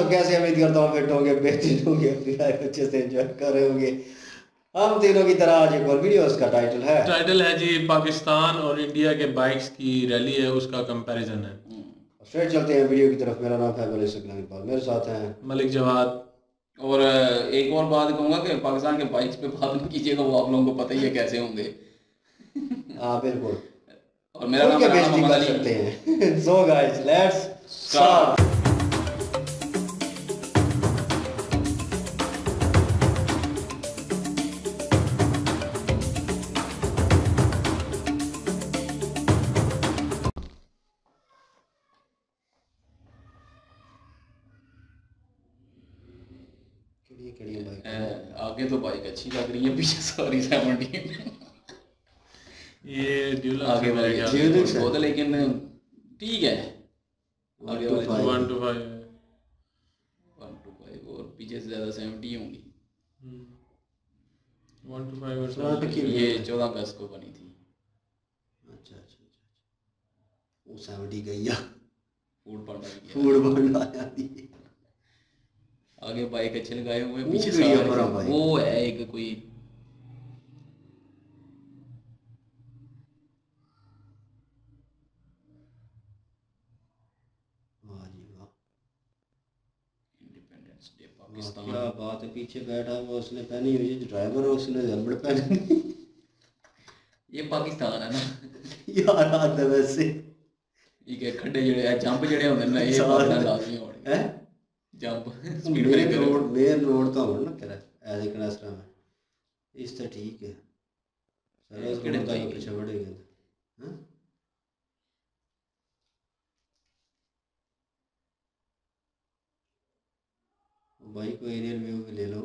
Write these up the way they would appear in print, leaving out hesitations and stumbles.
दोस्तों, कैसे उम्मीद करता हूँ फिट होंगे, बेहतरीन होंगे, अच्छे से एंजॉय कर रहे होंगे। हम तीनों की तरह आज एक और वीडियो, उसका टाइटल है जी पाकिस्तान और इंडिया के बाइक्स की रैली है, उसका कंपैरिजन है। स्ट्रेट चलते हैं वीडियो की तरफ। मेरा नाम है मेरे साथ हैं मलिक जवाद। और एक और बात कहूँगा कि पाकिस्तान के बाइक्स पे बात नहीं कीजिएगा, वो आप लोगों को पता ही है कैसे होंगे। हाँ बिल्कुल, और मेरा नाम बेइज्जती कर सकते हैं। So guys, let's start. आगे तो बाइक अच्छी लग रही है, पीछे सारी 17 ये ड्यूलक्स आगे वाले बहुत है, लेकिन ठीक है। आगे वाले 1 to 5 और पीछे से ज़्यादा 70 होंगी। 1 to 5 और ये 14 अगस्त को बनी थी। अच्छा, वो 70 गई या फूड पांडा आगे बाइक अच्छे लगाए हुए, पीछे वो है एक कोई इंडिपेंडेंस डे पाकिस्तान। क्या बात है, पीछे बैठा हुआ उसने पहनी हुई है, ड्राइवर है उसने हेलमेट पहनी। ये पाकिस्तान है ना यार आते वैसे ये खड्डे जड़े जंप जड़े होंगे ना, ये पकड़ना लाजमी होने हैं। जंप मेन रोड तो होना ना तेरा ऐसे कनासरा में, इस तो ठीक है सारा किड़े तो पीछे बढ़ेगा। हां भाई को एरियल व्यू भी ले लो।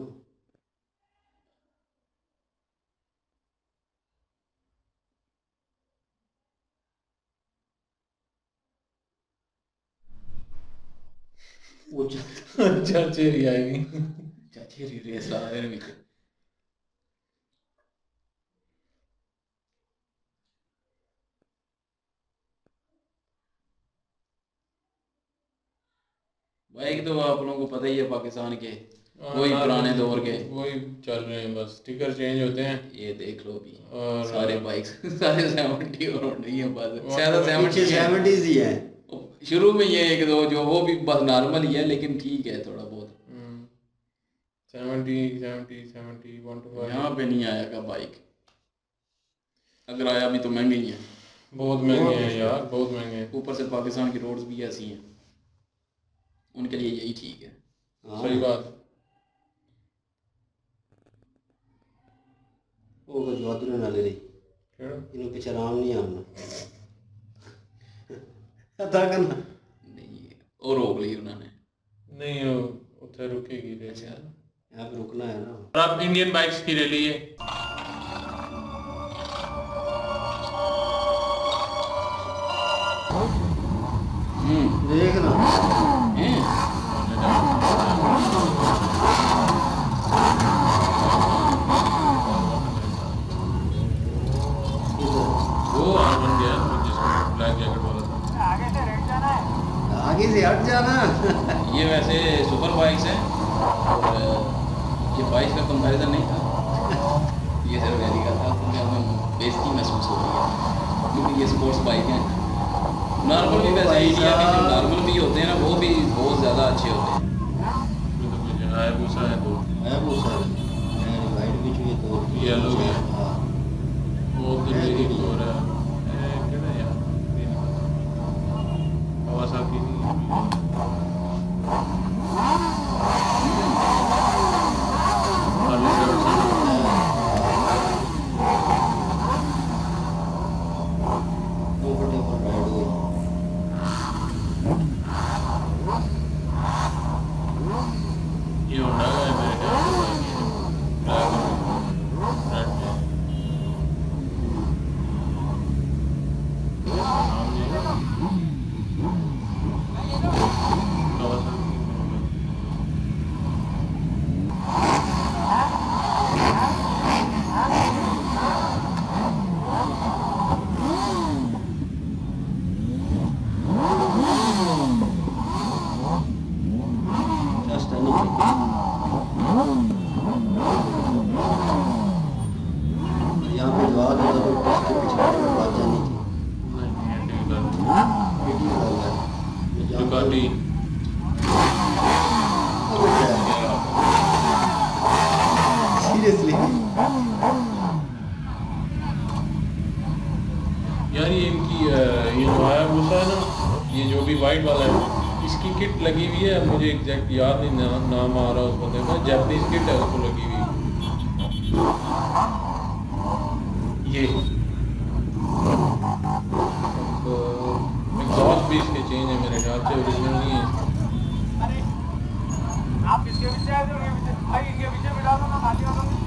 वो चाचे री आएगी, चाचे री रेस ला रहे हैं। बाइक तो आप लोगों को पता ही है पाकिस्तान के वही पुराने दौर के वही चल रहे हैं, बस स्टिकर चेंज होते हैं। ये देख लो भी और सारे बाइक्स सारे 70 और नहीं है, बस ज्यादा 70s ही है। शुरू में ये एक दो जो वो भी बस नॉर्मल ही है, लेकिन ठीक है थोड़ा बहुत 70 1 to 5 यहाँ पे नहीं आएगा बाइक, अगर आया भी तो महंगे ही है, बहुत महंगे हैं यार, बहुत महंगे हैं। ऊपर से पाकिस्तान की रोड्स भी ऐसी हैं, उनके लिए यही ठीक है। सही बात। वो कुछ बात ना ले रही इन्हों पीछे आराम नहीं आना था करना नहीं, और रोक ली उन्होंने नहीं, वो उधर रुकेगी रे। अच्छा यहाँ पे रुकना है ना। और अब इंडियन बाइक्स की रैली है। देखना वो बन गया जिसमें ब्लैक जैकेट वाला था। आगे से हट जाना। ये वैसे सुपर बाइक्स है और ये बाइक का कंपैरिजन नहीं था, ये सिर्फ रैली का था, तो हमें बेइज्जती महसूस हो रही है क्योंकि ये स्पोर्ट्स बाइक हैं। नॉर्मल भी वैसे इंडिया के जो नॉर्मल भी होते हैं ना, वो भी बहुत ज़्यादा अच्छे होते हैं। हायाबुसा है तो वाइट भी चाहिए तो येलो है, हाँ वो दिल्ली की और है क्या यार, कवासाकी ये होंडा का है मेरे ख्याल से। यार ये इनकी ये जो है भूसा है ना, ये जो भी वाइट वाला है, इसकी किट लगी हुई है। मुझे एग्जैक्ट याद नहीं नाम आ रहा उस बंदे का, जापानीज किट है उसको लगी हुई ये। एग्जॉस्ट भी इसके चेंज है मेरे ख्याल से, ओरिजिनल नहीं है। आप इसके पीछे आए थे, भाई इनके पीछे बिठा दो ना, खाली हो गए।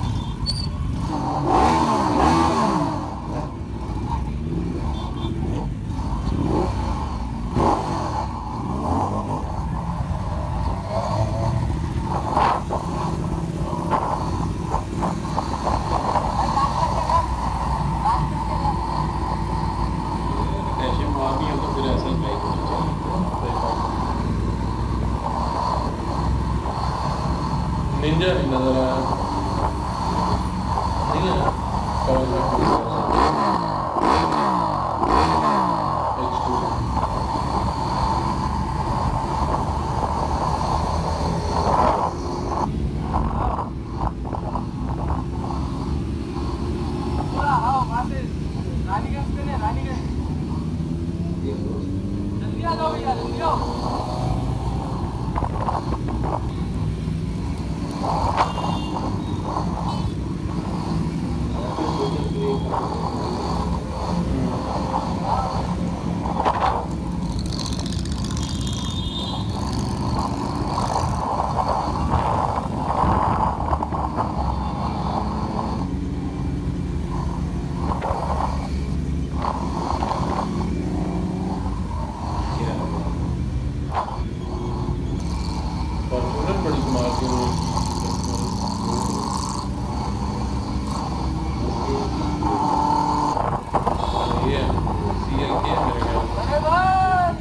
ऐसे मारनी हो तो फिर ऐसा ही बाइक होना चाहिए। निंजा नहीं नजर आया, नहीं है पूरा आओ वहाँ से रानीगंज पे नहीं, रानीगंज जल्दी आ जाओ भैया, जल्दी आओ। फॉर्चूनर बड़ी कमाल की वो ये CL की है मेरे ख्याल से। अरे भाई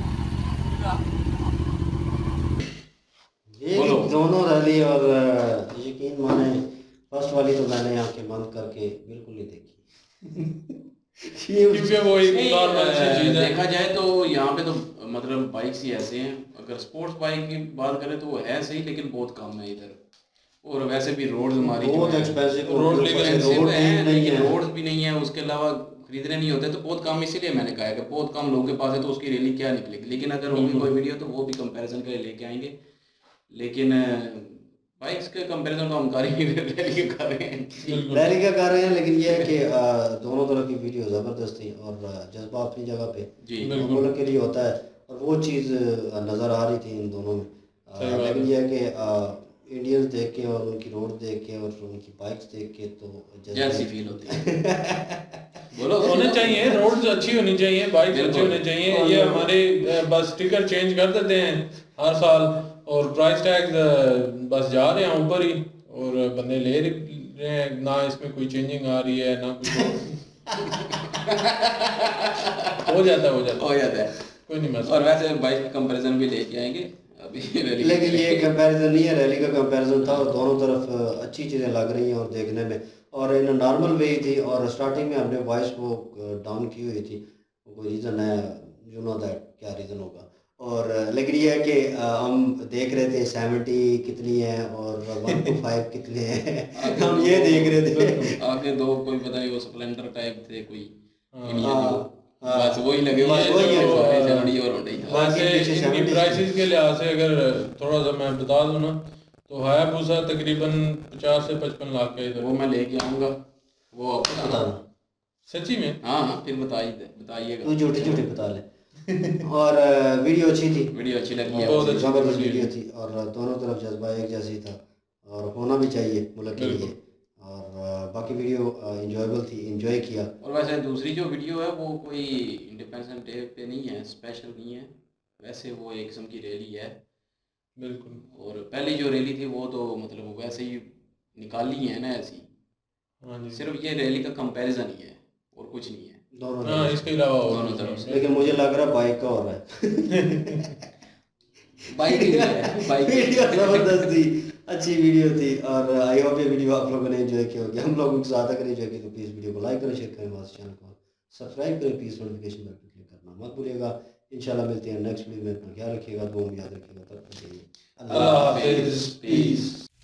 ये दोनों रैली और यकीन माने फर्स्ट वाली तो मैंने आंखें बंद करके बिल्कुल नहीं देखी। ये क्योंकि वो एक नॉर्मल सी चीज है। देखा जाए तो यहाँ पे तो मतलब बाइक्स ही ऐसे हैं। अगर स्पोर्ट्स बाइक की बात करें तो वो है सही, लेकिन बहुत कम है इधर। और वैसे भी रोड्स हमारी बहुत एक्सपेंसिव रोड एक्सपेंसिव है, नहीं लेकिन है। रोड्स भी नहीं है, उसके अलावा खरीदने नहीं होते तो बहुत कम। इसीलिए मैंने कहा है कि बहुत कम लोगों के पास है तो उसकी रैली क्या निकलेगी। लेकिन अगर होगी कोई वीडियो तो वो भी कंपैरिजन के लिए लेके आएंगे। लेकिन बाइक्स के कंपैरिजन तो हम कर ही रैली के कर रहे हैं। रैली का कर रहे हैं, लेकिन ये है कि दोनों तरह की वीडियो ज़बरदस्त थी और जज्बा अपनी जगह पे जी मुल्क के लिए होता है, और वो चीज़ नज़र आ रही थी इन दोनों में। लेकिन ये है कि इंडियंस देख के और उनकी रोड देख के और उनकी बाइक्स देख के तो जैसी फील होती है। बोलो होने चाहिए, रोड्स अच्छी होनी चाहिए, बाइक्स अच्छी होनी चाहिए। ये हमारे बस स्टिकर चेंज कर देते हैं हर साल और प्राइस टैग बस जा रहे हैं ऊपर ही, और बंदे ले रहे हैं ना, इसमें कोई चेंजिंग आ रही है ना कुछ। हो जाता है कोई नहीं मसला। और वैसे बाइक का कंपैरिजन भी लेके आएंगे अभी रैली। लेकिन ये कंपैरिजन नहीं है, रैली का कंपैरिजन था और दोनों तरफ अच्छी चीज़ें लग रही हैं और देखने में, और इन नॉर्मल वे ही थी। और स्टार्टिंग में हमने वॉइस को डाउन की हुई थी, कोई रीज़न है, यू नो दैट क्या रीज़न होगा। और लेकिन ये है कि हम देख रहे थे 70 कितनी है और 1 to 5 कितने हैं। हम ये देख रहे थे। आगे दो कोई पता नहीं वो स्प्लेंडर टाइप थे कोई इंडियन हाँ, बस वही लगे हुए बस वही है, सेवेंटी और होंडा ही था। वैसे इनकी प्राइसेस के लिहाज से अगर थोड़ा सा मैं बता दूं ना, तो हायाबुसा तकरीबन 50 से 55 लाख का इधर। वो मैं लेके आऊंगा, वो आपको बताना, सच्ची में? हाँ फिर बताइएगा। तू झूठे झूठे बता ले। और वीडियो अच्छी थी, वीडियो अच्छी लगी है। बहुत अच्छी जबरदस्त थी। वीडियो थी और दोनों तरफ जज्बा एक जैसी था और होना भी चाहिए मुल्क के लिए। और बाकी वीडियो इंजॉयबल थी, इंजॉय किया। और वैसे दूसरी जो वीडियो है वो कोई इंडिपेंडेंस डे पे नहीं है, स्पेशल नहीं है, वैसे वो एक किस्म की रैली है। बिल्कुल। और पहली जो रैली थी वो तो मतलब वैसे ही निकाली है ना ऐसी। हाँ जी। सिर्फ ये रैली का कंपैरिजन ही है और कुछ नहीं है दोनों हाँ, तरफ इसके अलावा और दोनों कुछ तरफ नहीं। से। लेकिन मुझे लग रहा है बाइक का हो रहा है। बाइक ही है, बाइक वीडियो जबरदस्त थी, अच्छी वीडियो थी और आई होप ये वीडियो आप लोगों ने एंजॉय किया होगी। हम लोगों के साथ अगर एंजॉय किया तो प्लीज़ वीडियो को लाइक करें, शेयर करें, हमारे चैनल को सब्सक्राइब करें, प्लीज़ नोटिफिकेशन बेल पर क्लिक करना मत भूलिएगा। इंशाल्लाह मिलते हैं नेक्स्ट वीडियो में। अपना ख्याल रखिएगा, दुआ में याद रखिएगा। तब तक के लिए अल्लाह हाफिज़, पीस।